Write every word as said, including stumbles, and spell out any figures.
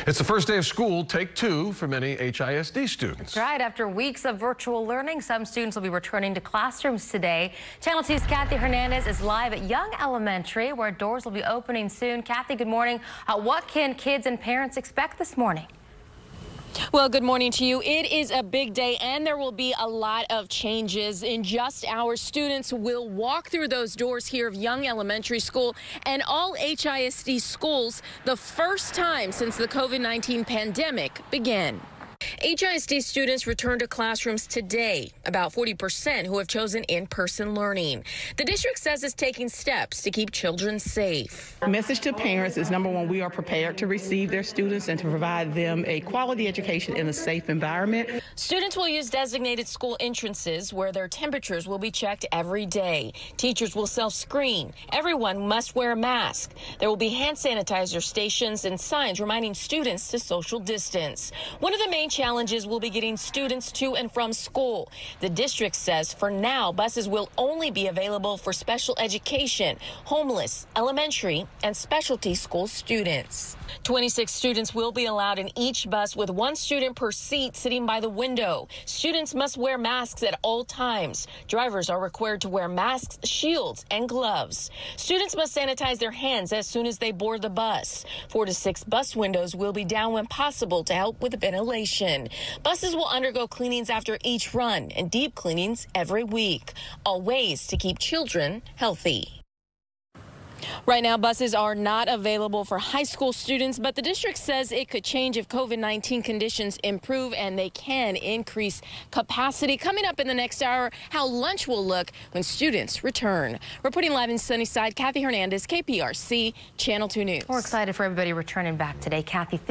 It's the first day of school, take two for many H I S D students. That's right. After weeks of virtual learning, some students will be returning to classrooms today. Channel two's Kathy Hernandez is live at Young Elementary, where doors will be opening soon. Kathy, good morning. Uh, what can kids and parents expect this morning? Well, good morning to you. It is a big day, and there will be a lot of changes. In just hours, students will walk through those doors here of Young Elementary School and all H I S D schools the first time since the COVID nineteen pandemic began. H I S D students return to classrooms today, about forty percent who have chosen in-person learning. The district says it's taking steps to keep children safe. The message to parents is, number one, we are prepared to receive their students and to provide them a quality education in a safe environment. Students will use designated school entrances where their temperatures will be checked every day. Teachers will self-screen. Everyone must wear a mask. There will be hand sanitizer stations and signs reminding students to social distance. One of the main challenges will be getting students to and from school. The district says for now, buses will only be available for special education, homeless, elementary, and specialty school students. twenty-six students will be allowed in each bus with one student per seat sitting by the window. Students must wear masks at all times. Drivers are required to wear masks, shields, and gloves. Students must sanitize their hands as soon as they board the bus. Four to six bus windows will be down when possible to help with ventilation. Buses will undergo cleanings after each run and deep cleanings every week, all ways to keep children healthy. Right now, buses are not available for high school students, but the district says it could change if COVID nineteen conditions improve and they can increase capacity. Coming up in the next hour, how lunch will look when students return. Reporting live in Sunnyside, Kathy Hernandez, K P R C, Channel two News. We're excited for everybody returning back today. Kathy,